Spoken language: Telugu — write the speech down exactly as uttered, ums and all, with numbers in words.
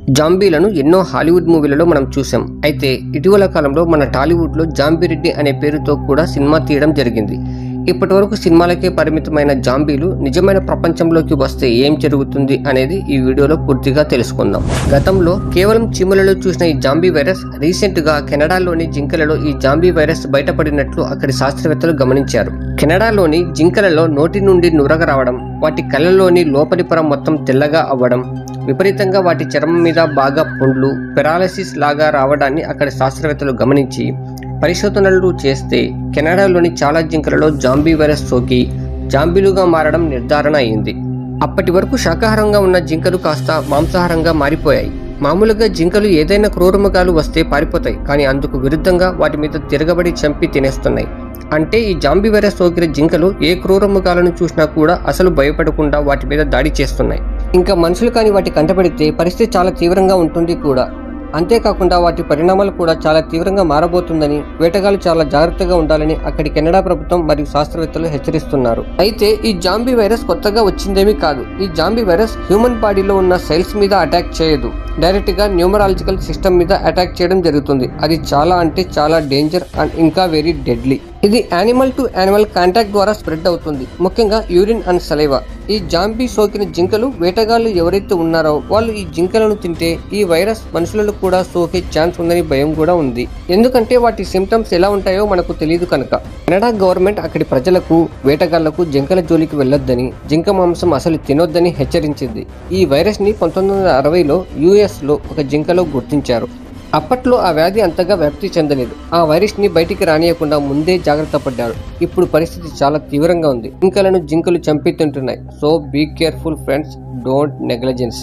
జాంబీలను ఎన్నో హాలీవుడ్ మూవీలలో మనం చూసాం. అయితే ఇటీవల కాలంలో మన టాలీవుడ్లో జాంబీరెడ్డి అనే పేరుతో కూడా సినిమా తీయడం జరిగింది. ఇప్పటి వరకు సినిమాలకే పరిమితమైన జాంబీలు నిజమైన ప్రపంచంలోకి వస్తే ఏం జరుగుతుంది అనేది ఈ వీడియోలో పూర్తిగా తెలుసుకుందాం. గతంలో కేవలం చీమలలో చూసిన ఈ జాంబీ వైరస్ రీసెంట్ గా కెనడాలోని జింకలలో ఈ జాంబీ వైరస్ బయటపడినట్లు అక్కడి శాస్త్రవేత్తలు గమనించారు. కెనడాలోని జింకలలో నోటి నుండి నురగ రావడం, వాటి కళ్ళలోని లోపలి పొర మొత్తం తెల్లగా అవ్వడం, విపరీతంగా వాటి చర్మం మీద బాగా పుండ్లు, పెరాలసిస్ లాగా రావడాన్ని అక్కడి శాస్త్రవేత్తలు గమనించి పరిశోధనలు చేస్తే కెనడాలోని చాలా జింకలలో జాంబీ వైరస్ సోకి జాంబీలుగా మారడం నిర్ధారణ అయింది. అప్పటి వరకు శాకాహారంగా ఉన్న జింకలు కాస్త మాంసాహారంగా మారిపోయాయి. మామూలుగా జింకలు ఏదైనా క్రూరమృగాలు వస్తే పారిపోతాయి, కానీ అందుకు విరుద్ధంగా వాటి మీద తిరగబడి చంపి తినేస్తున్నాయి. అంటే ఈ జాంబీ వైరస్ సోకిన జింకలు ఏ క్రూరమృగాలను చూసినా కూడా అసలు భయపడకుండా వాటి మీద దాడి చేస్తున్నాయి. ఇంకా మనుషులు కానీ వాటి కంటపడితే పరిస్థితి చాలా తీవ్రంగా ఉంటుంది కూడా. అంతేకాకుండా వాటి పరిణామాలు కూడా చాలా తీవ్రంగా మారబోతుందని, వేటగాళ్లు చాలా జాగ్రత్తగా ఉండాలని అక్కడి కెనడా ప్రభుత్వం మరియు శాస్త్రవేత్తలు హెచ్చరిస్తున్నారు. అయితే ఈ జాంబీ వైరస్ కొత్తగా వచ్చిందేమీ కాదు. ఈ జాంబీ వైరస్ హ్యూమన్ బాడీలో ఉన్న సెల్స్ మీద అటాక్ చేయదు, డైరెక్ట్ గా న్యూమరాలజికల్ సిస్టమ్ మీద అటాక్ చేయడం జరుగుతుంది. అది చాలా అంటే చాలా డేంజర్ అండ్ ఇంకా వెరీ డెడ్లీ. ఇది యానిమల్ టు యానిమల్ కాంటాక్ట్ ద్వారా స్ప్రెడ్ అవుతుంది, ముఖ్యంగా యూరిన్ అండ్ సలైవా. ఈ జాంబీ సోకిన జింకలు వేటగాళ్లు ఎవరైతే ఉన్నారో వాళ్ళు ఈ జింకలను తింటే ఈ వైరస్ మనుషులను కూడా సోకే ఛాన్స్ ఉందని భయం కూడా ఉంది. ఎందుకంటే వాటి సిమ్టమ్స్ ఎలా ఉంటాయో మనకు తెలియదు కనుక. కెనడా గవర్నమెంట్ అక్కడి ప్రజలకు, వేటగాళ్లకు జింకల జోలికి వెళ్లొద్దని, జింక మాంసం అసలు తినొద్దని హెచ్చరించింది. ఈ వైరస్ ని పంతొమ్మిది వందల అరవైలో యుఎస్ లో ఒక జింకలో గుర్తించారు. అప్పట్లో ఆ వ్యాధి అంతగా వ్యాప్తి చెందలేదు. ఆ వైరస్ ని బయటికి రానియకుండా ముందే జాగ్రత్త పడ్డారు. ఇప్పుడు పరిస్థితి చాలా తీవ్రంగా ఉంది. జింకలను జింకలు చంపి తింటున్నాయి. So be careful friends, don't negligence.